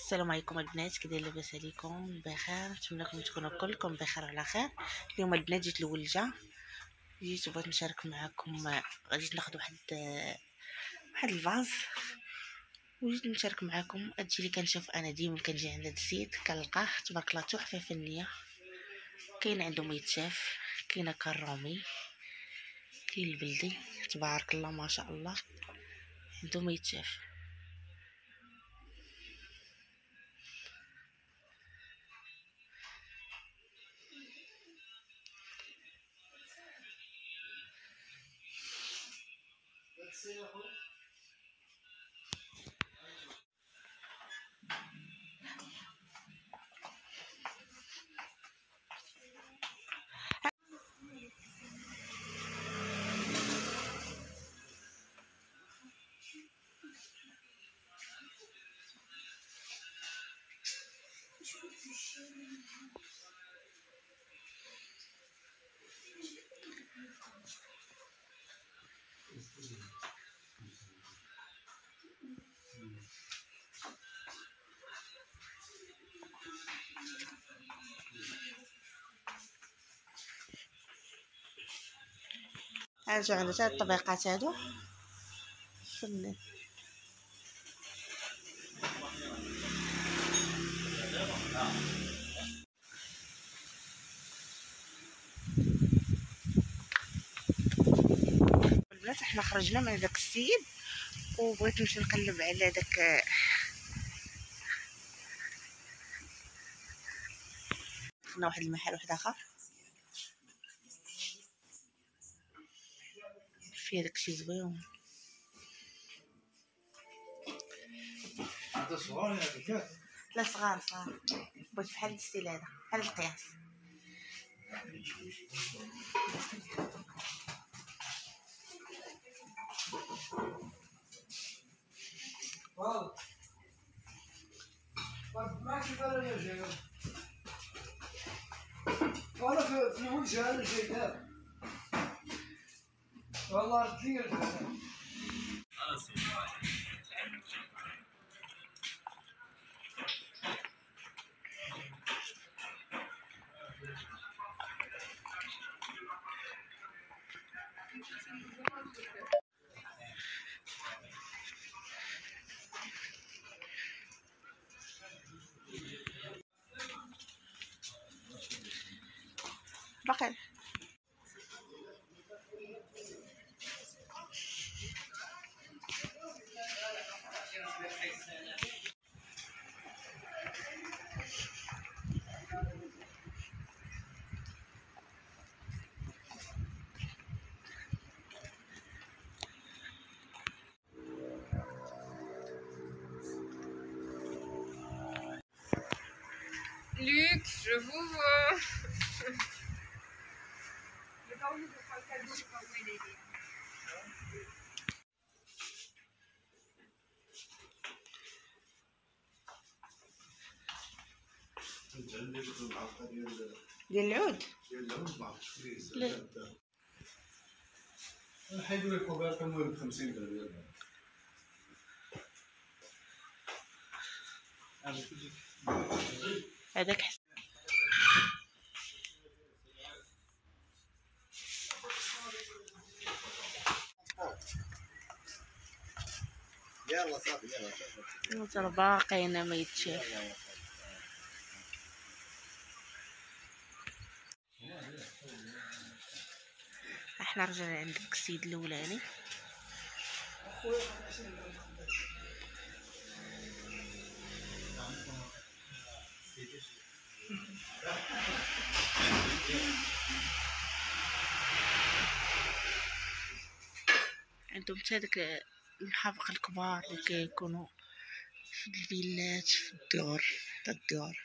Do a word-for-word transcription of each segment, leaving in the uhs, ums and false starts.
السلام عليكم البنات، كي دايرين؟ لاباس عليكم؟ بخير، نتمنىكم تكونوا كلكم بخير وعلى خير. اليوم البنات جيت لولجه، جيت وبغيت نشارك معكم. غادي ناخذ واحد واحد الفاز وجيت نشارك معكم هادشي اللي كنشوف انا. ديما كنجي عند هاد السيد كنلقاه تبارك الله تحفه فنيه. كاين عنده ميتشاف، كاينه كرومي، كاين البلدي، تبارك الله ما شاء الله. عنده ميتشاف. هاجو عندو هاد الطبيقات هادو فنان. البنات احنا خرجنا من داك السيد وبغيت نمشي نقلب على داك، دخلنا واحد المحل واحد اخر فيه داكشي زوين. هذا صغار هذيك؟ لا صغار صغار، بغيت بحال الستيل هذا، بحال القياس. واو ما كيف انا جاي وانا في الوجه انا جاي دابا والله كثير. باقي Luc, je vous vois. ديال العود. لا نحيدو لك كوبير كنمويل ب خمسين درهم. هذاك يلا صافي يلا ترى باقينا ما يتشاف. احنا رجعنا عند داك السيد الاولاني. عندهم حتى داك الحافق الكبار اللي كيكونوا في الفيلات في الديور تاع الديور.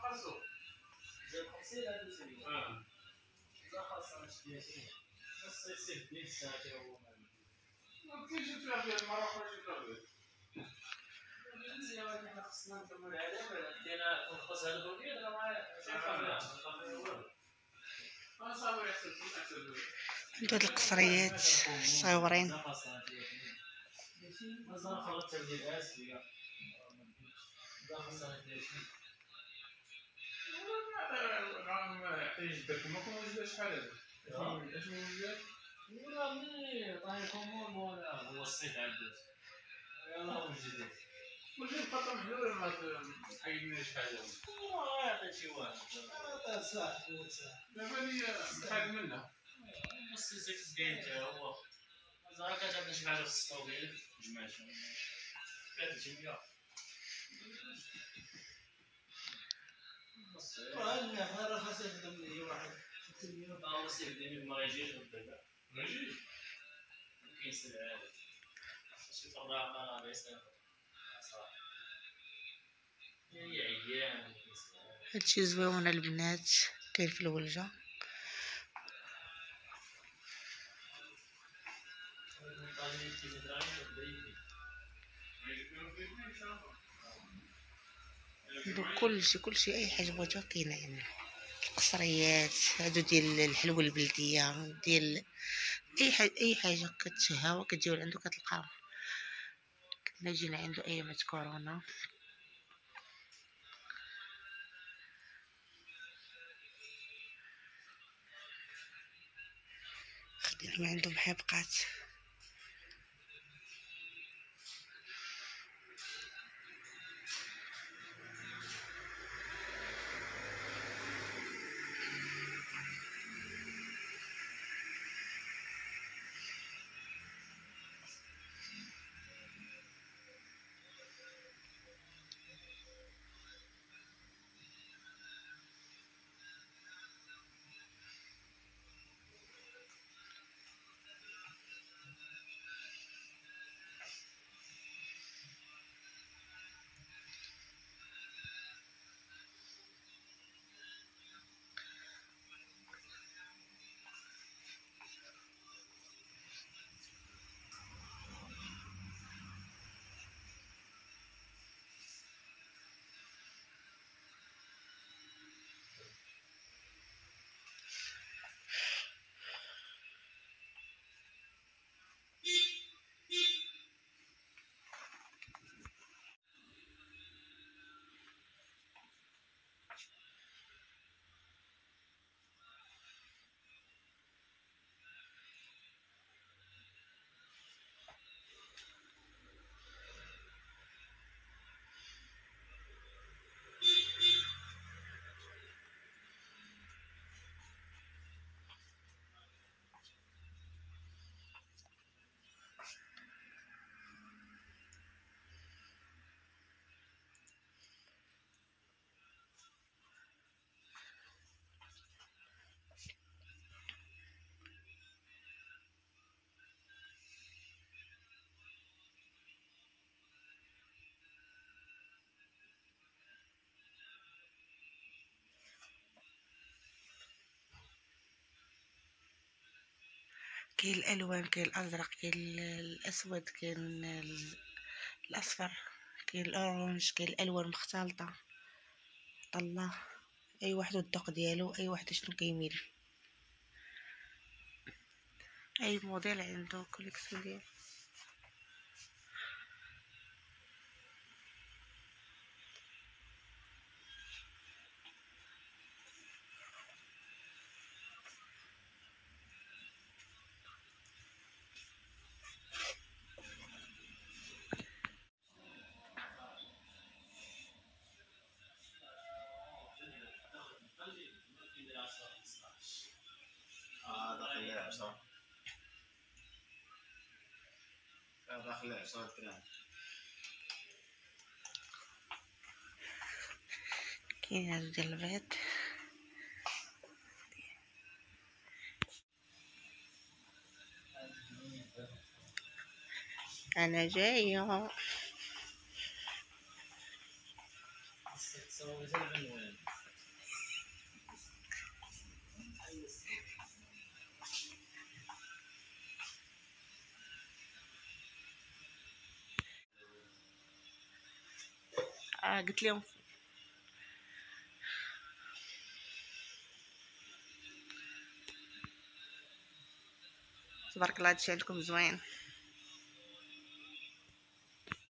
عندو هاد القصريات صغيورين. هادشي زويون البنات، كاين في الولجة. عندو كلشي كلشي اي حاجه بغيتوها كاينه عندنا. القصريات هادو ديال الحلوى البلديه، ديال اي حاجه اي حاجه كتشهى كتجيو لعندو كتلقاو. كنا جينا عندو ايامات كورونا. خدينا ما عندهم حبقات. كاين الالوان، كاين الازرق، كاين الاسود، كاين الاصفر، كاين الاورانج، كاين الالوان مختلطه. الله، اي واحد والذوق ديالو، اي واحد شنو كيميل، اي موديل عنده كوليكسيون ديالو. داخل عشرة دراهم. كاين هادو ديال البيض. انا جايه. آه قلت لهم تبارك الله هادشي عندكم زوين.